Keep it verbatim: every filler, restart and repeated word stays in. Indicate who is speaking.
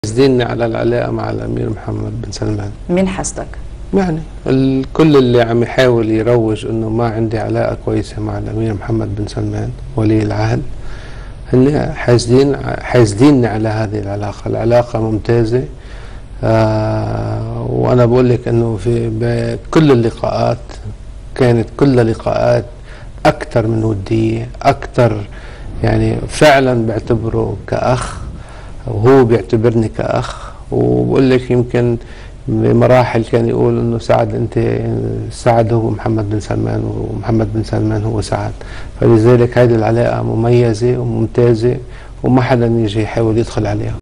Speaker 1: حاسديني على العلاقة مع الأمير محمد بن سلمان.
Speaker 2: مين حسدك؟
Speaker 1: يعني الكل اللي عم يحاول يروج إنه ما عندي علاقة كويسة مع الأمير محمد بن سلمان ولي العهد، هن حاسدين حاسديني على هذه العلاقة. العلاقة ممتازة، آه وأنا بقول لك إنه في بكل اللقاءات كانت كل لقاءات أكثر من ودية، أكثر يعني فعلا بعتبره كأخ وهو بيعتبرني كأخ. وبقول لك يمكن بمراحل كان يقول انه سعد انت سعد هو محمد بن سلمان ومحمد بن سلمان هو سعد. فلذلك هذه العلاقة مميزة وممتازة وما حدا يجي يحاول يدخل عليها.